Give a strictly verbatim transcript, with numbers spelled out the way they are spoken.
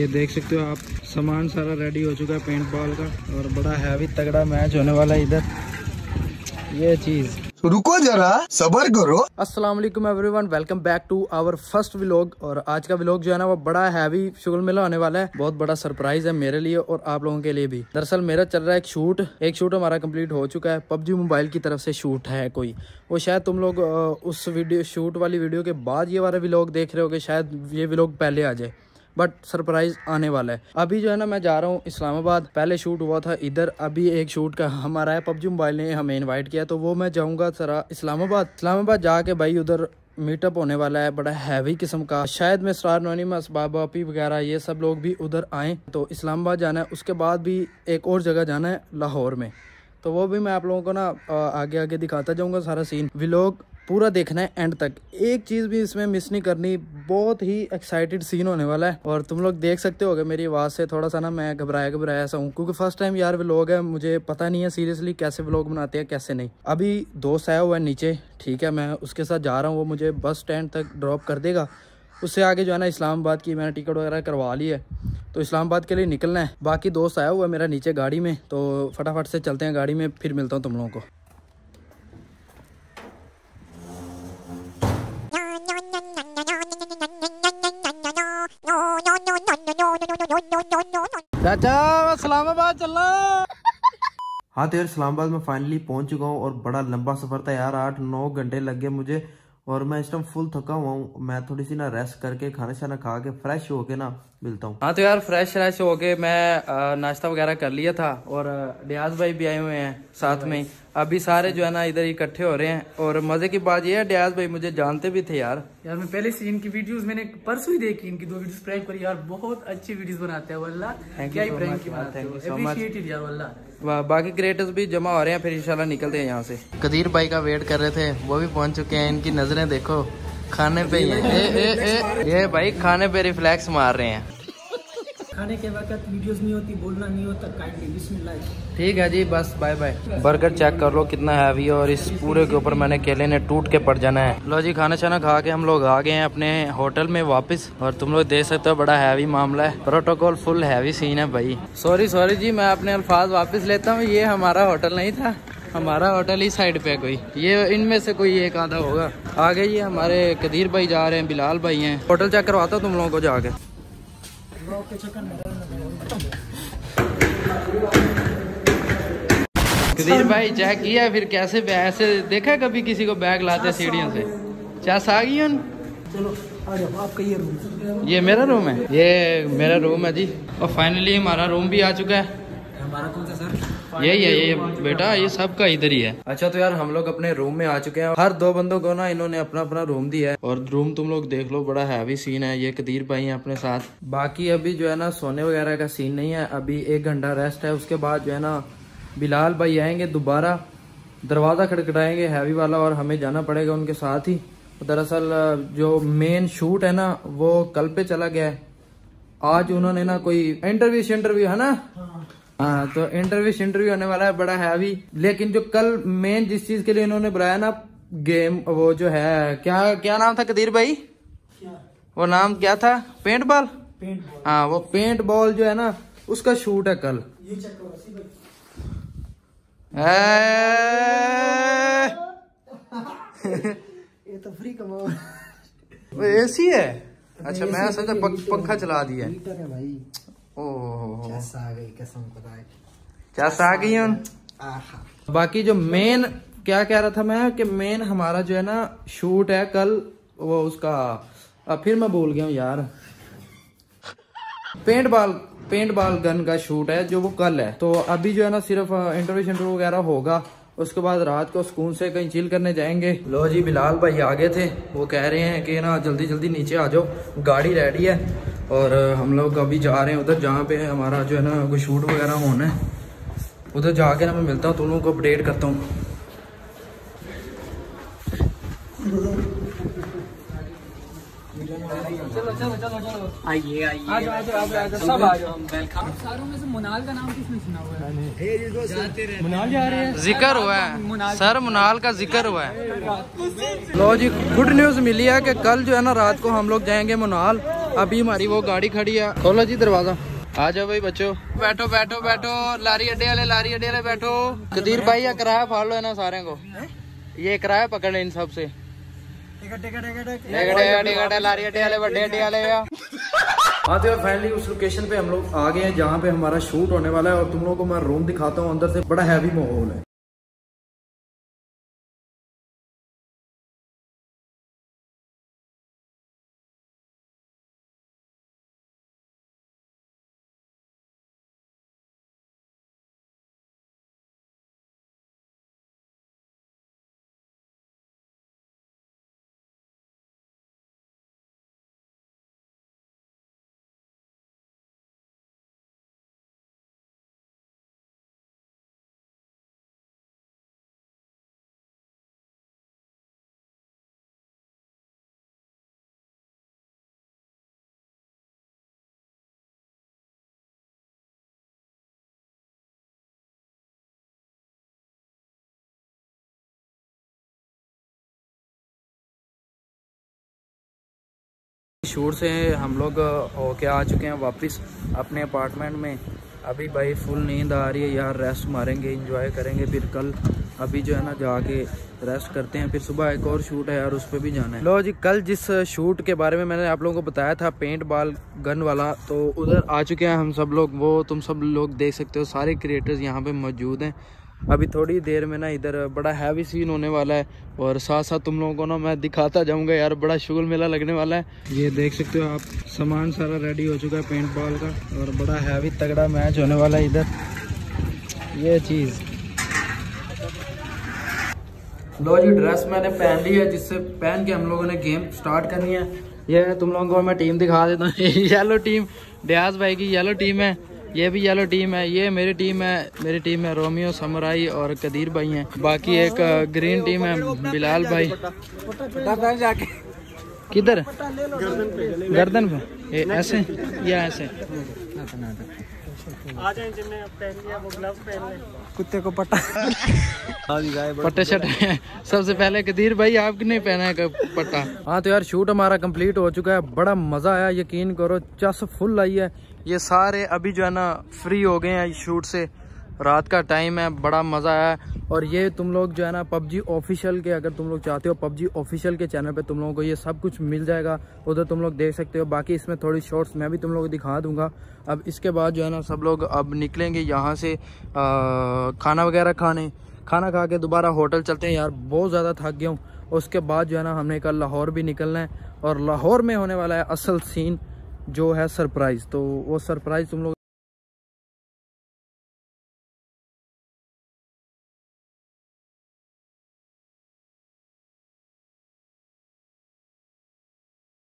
ये देख सकते हो आप, सामान सारा रेडी हो चुका है पेंट बॉल का, और बड़ा हैवी तगड़ा मैच होने वाला है इधर। ये चीज रुको जरा सबर करो। अस्सलाम वालेकुम everyone, welcome back to our first vlog. और आज का व्लॉग जो है ना वो बड़ा हैवी शुगल मेला होने वाला है। बहुत बड़ा सरप्राइज है मेरे लिए और आप लोगों के लिए भी। दरअसल मेरा चल रहा है एक शूट एक शूट हमारा कंप्लीट हो चुका है। पबजी मोबाइल की तरफ से शूट है कोई, वो शायद तुम लोग उस वीडियो शूट वाली वीडियो के बाद ये वाला व्लॉग देख रहे होगे, शायद ये व्लॉग पहले आ जाए, बट सरप्राइज आने वाला है। अभी जो है ना मैं जा रहा हूँ इस्लामाबाद। पहले शूट हुआ था इधर, अभी एक शूट का हमारा है, पबजी मोबाइल ने हमें इनवाइट किया, तो वो मैं जाऊँगा जरा इस्लामाबाद। इस्लामाबाद जाके भाई उधर मीटअप होने वाला है बड़ा हैवी किस्म का। शायद मैं स्टार नोनिमस बाबा पी वगैरह ये सब लोग भी उधर आएँ। तो इस्लामाबाद जाना है, उसके बाद भी एक और जगह जाना है लाहौर में, तो वो भी मैं आप लोगों को ना आगे आगे दिखाता जाऊँगा सारा सीन। व्लॉग पूरा देखना है एंड तक, एक चीज़ भी इसमें मिस नहीं करनी। बहुत ही एक्साइटेड सीन होने वाला है और तुम लोग देख सकते होगे मेरी आवाज़ से थोड़ा सा ना मैं घबराया घबराया सा हूँ, क्योंकि फर्स्ट टाइम यार व्लॉग है, मुझे पता नहीं है सीरियसली कैसे व्लॉग बनाते हैं कैसे नहीं। अभी दोस्त आया हुआ है नीचे, ठीक है, मैं उसके साथ जा रहा हूँ, वो मुझे बस स्टैंड तक ड्रॉप कर देगा। उससे आगे जो है ना इस्लामाबाद की मैंने टिकट वगैरह करवा ली है, तो इस्लामाबाद के लिए निकलना है। बाकी दोस्त आया हुआ है मेरा नीचे गाड़ी में, तो फटाफट से चलते हैं गाड़ी में, फिर मिलता हूँ तुम लोगों को। चाचा इस्लामाबाद चलना। हाँ तो यार इस्लामाबाद में फाइनली पहुंच चुका हूँ और बड़ा लंबा सफर था यार, आठ नौ घंटे लग गए मुझे और मैं इस टाइम फुल थका हुआ हूँ। मैं थोड़ी सी ना रेस्ट करके खाना शाना खा के फ्रेश होके ना मिलता हूँ। हाँ तो यार फ्रेश फ्रेश होके मैं नाश्ता वगैरह कर लिया था और डियाज भाई भी आए हुए हैं साथ में। अभी सारे जो है ना इधर इकट्ठे हो रहे हैं और मजे की बात ये है डियाज भाई मुझे जानते भी थे यार। यार मैं पहले से इनकी वीडियोस मैंने परसों ही देखी, इनकी दो वीडियोस प्रैंक करी यार, बहुत अच्छी वीडियोस बनाते हैं वल्लाह। क्या ही प्रैंक की बात है, अप्रिशिएटेड यार वल्लाह। बाकी क्रिएटर्स भी जमा हो रहे हैं, फिर इंशाल्लाह निकलते हैं यहाँ से। कदीर भाई का वेट कर रहे थे, वो भी पहुंच चुके हैं। इनकी नजरें देखो खाने पे ही है। ए, ए, ए, ये भाई खाने पे रिफ्लेक्स मार रहे हैं। खाने के वक्त वीडियोस नहीं होती, बोलना नहीं होता, काइंडली बिस्मिल्लाह। ठीक है जी, बस बाय बाय। बर्गर चेक कर लो कितना हैवी है और इस पूरे के ऊपर मैंने केले ने टूट के पड़ जाना है। लो जी खाना शाना खा के हम लोग आ गए हैं अपने होटल में वापस और तुम लोग देख सकते हो बड़ा हैवी मामला है, प्रोटोकॉल फुल हैवी सीन है भाई। सॉरी सॉरी जी, मैं अपने अल्फाज वापस लेता हूँ, ये हमारा होटल नहीं था, हमारा होटल इस साइड पे कोई, ये इनमें से कोई एक आधा होगा। आगे ये हमारे कदीर भाई जा रहे हैं, बिलाल भाई हैं। होटल चेक करवाता हूँ तुम लोगों को जाके। कदीर भाई चेक किया फिर कैसे ऐसे देखा कभी किसी को बैग लाते सीढ़ियों से? चास आ गई उन? चलो आ जाओ, आपका ये रूम। ये मेरा रूम है, ये मेरा रूम है जी। और फाइनली हमारा रूम भी आ चुका है। हमारा कौन सा सर? यही है, ये बेटा ये सबका इधर ही है। अच्छा तो यार हम लोग अपने रूम में आ चुके हैं। हर दो बंदों को ना इन्होंने अपना अपना रूम दिया है और रूम तुम लोग देख लो, बड़ा हैवी सीन है। ये कदीर भाई हैं अपने साथ। बाकी अभी जो है ना सोने वगैरह का सीन नहीं है, अभी एक घंटा रेस्ट है। उसके बाद जो है ना बिलाल भाई आएंगे दोबारा, दरवाजा खटखटाएंगे हैवी वाला और हमें जाना पड़ेगा उनके साथ ही। दरअसल जो मेन शूट है ना वो कल पे चला गया है। आज उन्होंने ना कोई इंटरव्यू इंटरव्यू है ना, हाँ तो इंटरव्यू इंटरव्यू होने वाला है बड़ा हैवी। लेकिन जो कल मेन जिस चीज के लिए इन्होंने बुलाया ना गेम, वो जो है क्या क्या नाम था कदीर भाई? क्या? वो नाम क्या था? Paint ball. पेंट बॉल, हाँ वो पेंट बॉल जो है ना उसका शूट है कल। ये चेक करो सी भाई। ये तो फ्री कमाओ। वो एसी है? अच्छा मैं सोचा पंखा चला दिया है भाई। ओह आ गई कसम खुदा की, चस आ गई उन। बाकी जो मेन क्या कह रहा था मैं कि मेन हमारा जो है ना शूट है कल, वो उसका अब फिर मैं भूल गया हूँ यार। Paint ball paint ball gun का शूट है जो वो कल है। तो अभी जो है ना सिर्फ इंटरव्यू इंटरव्यू वगैरह होगा, उसके बाद रात को सुकून से कहीं चिल करने जाएंगे। लो जी बिलाल भाई आगे थे, वो कह रहे हैं कि ना जल्दी जल्दी नीचे आ जाओ, गाड़ी रेडी है और हम लोग अभी जा रहे हैं उधर जहाँ पे हमारा जो है ना कोई शूट वगैरह होना है। उधर जाके ना मैं मिलता हूँ, तुम लोगों को अपडेट करता हूँ। चलो चलो चलो चलो आइए आइए आ जाओ आ जाओ आ जाओ सब आ जाओ। वेलकम। सारों में से मुनाल का नाम किसने सुना हुआ है? मुनाल जा रहे हैं, जिक्र हुआ है सर, मुनाल का जिक्र हुआ है। लो जी गुड न्यूज मिली है कि कल जो है ना रात को हम लोग जाएंगे मुनाल अभी हमारी वो गाड़ी खड़ी है, खोलो जी दरवाजा। आ जाओ भाई बच्चों, बैठो बैठो बैठो, लारी अड्डे वाले लारी अड्डे वाले बैठो। कदीर भाई या किराया फाड़ लो है ना सारे को, ये किराया पकड़ ले इन सब से। लारी अड्डे वाले बड़े अड्डे वाले आते हैं। फाइनली उस लोकेशन पे हम लोग आ गए हैं जहाँ पे हमारा शूट होने वाला है, और तुम लोगों को मैं रूम दिखाता हूँ। अंदर से बड़ा हैवी माहौल है। शूट से हम लोग होके आ चुके हैं वापस अपने अपार्टमेंट में। अभी भाई फुल नींद आ रही है यार, रेस्ट मारेंगे, एंजॉय करेंगे, फिर कल अभी जो है ना जाके रेस्ट करते हैं, फिर सुबह एक और शूट है यार, उस पर भी जाना है। लो जी, कल जिस शूट के बारे में मैंने आप लोगों को बताया था पेंट बॉल गन वाला, तो उधर आ चुके हैं हम सब लोग। वो तुम सब लोग देख सकते हो, सारे क्रिएटर्स यहाँ पे मौजूद हैं। अभी थोड़ी देर में ना इधर बड़ा हैवी सीन होने वाला है, और साथ साथ तुम लोगों को ना मैं दिखाता जाऊंगा यार, बड़ा शुगल मेला लगने वाला है। ये देख सकते हो आप, सामान सारा रेडी हो चुका है पेंट बॉल का, और बड़ा हैवी तगड़ा मैच होने वाला है इधर। ये चीज़ लो जी, ड्रेस मैंने पहन ली है, जिससे पहन के हम लोगों ने गेम स्टार्ट करनी है। ये तुम लोगों को मैं टीम दिखा देता हूँ। येलो टीम डियाज भाई की येलो टीम है, ये भी येलो टीम है, ये मेरी टीम है, मेरी टीम में रोमियो समराई और कदीर भाई हैं। बाकी एक ग्रीन टीम है बिलाल भाई। जाके किधर गर्दन पे ये ऐसे या ऐसे कुत्ते को पट्टा पट्टे शट्टे। सबसे पहले कदीर भाई आपने नहीं पहना है पट्टा। हाँ तो यार शूट हमारा कंप्लीट हो चुका है, बड़ा मजा आया, यकीन करो चस फुल आई है। ये सारे अभी जो है ना फ्री हो गए हैं शूट से, रात का टाइम है, बड़ा मज़ा आया। और ये तुम लोग जो है ना पबजी ऑफिशियल के, अगर तुम लोग चाहते हो पबजी ऑफिशियल के चैनल पे तुम लोगों को ये सब कुछ मिल जाएगा, उधर तुम लोग देख सकते हो। बाकी इसमें थोड़ी शॉर्ट्स मैं भी तुम लोगों को दिखा दूंगा। अब इसके बाद जो है ना सब लोग अब निकलेंगे यहाँ से आ, खाना वगैरह खाने, खाना खा के दोबारा होटल चलते हैं यार, बहुत ज़्यादा थक गया हूँ। उसके बाद जो है ना हमने कल लाहौर भी निकलना है, और लाहौर में होने वाला है असल सीन जो है सरप्राइज़। तो वो सरप्राइज़ तुम लोग